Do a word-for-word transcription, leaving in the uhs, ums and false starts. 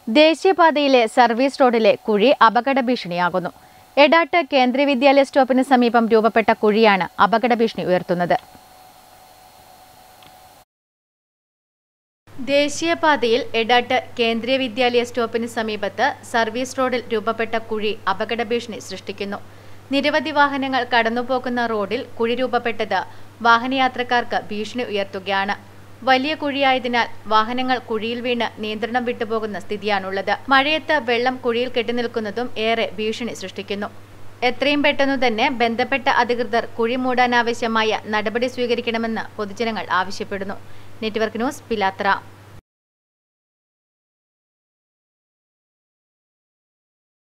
ദേശീയപാതയിലെ സർവീസ് റോഡിലെ കുഴി അപകട ഭീഷണിയാകുന്നു. എടാട്ട് കേന്ദ്രീയ വിദ്യാലയ സ്റ്റോപ്പിന് സമീപം രൂപപ്പെട്ട കുഴിയാണ് അപകട ഭീഷണി ഉയർത്തുന്നത്. ദേശീയപാതയിൽ എടാട്ട് കേന്ദ്രീയ വിദ്യാലയ സ്റ്റോപ്പിന് സമീപത്ത് സർവീസ് റോഡിൽ രൂപപ്പെട്ട കുഴി അപകട ഭീഷണി സൃഷ്ടിക്കുന്നു. നിരവധി വാഹനങ്ങൾ കടന്നുപോകുന്ന റോഡിൽ കുഴി രൂപപ്പെട്ടത് വാഹനയാത്രക്കാർക്ക് ഭീഷണി ഉയർത്തുകയാണ്. വലിയ കുഴിയായതിനാൽ വാഹനങ്ങൾ കുഴിയിൽ വീണ് നിയന്ത്രണം വിട്ടുപോകുന്ന സ്ഥിതിയാണുള്ളത്. മഴയത്ത് വെള്ളം കുഴിയിൽ കെട്ടിനിൽക്കുന്നതും ഏറെ ഭീഷണി സൃഷ്ടിക്കുന്നു. എത്രയും പെട്ടെന്നു തന്നെ ബന്ധപ്പെട്ട അധികൃതർ കുഴി മൂടാനാവശ്യമായ നടപടി സ്വീകരിക്കണമെന്ന് പൊതുജനങ്ങൾ ആവശ്യപ്പെടുന്നു. Network news, Pilathara.